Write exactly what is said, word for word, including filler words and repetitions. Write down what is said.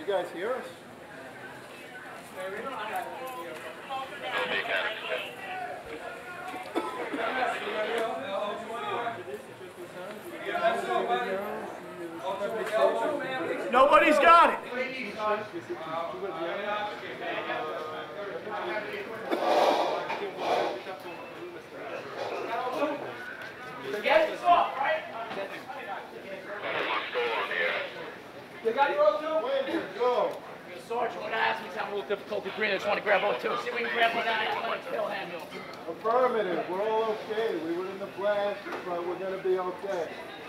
guys hear us? Nobody's got it. Get this off, right? You got your own too? Where you go? Sergeant, when I asked me, I'm a little difficult to green. I just want to grab one too. See if we can grab one down and let it still handle. Affirmative. We're all okay. We were in the flash, but we're going to be okay.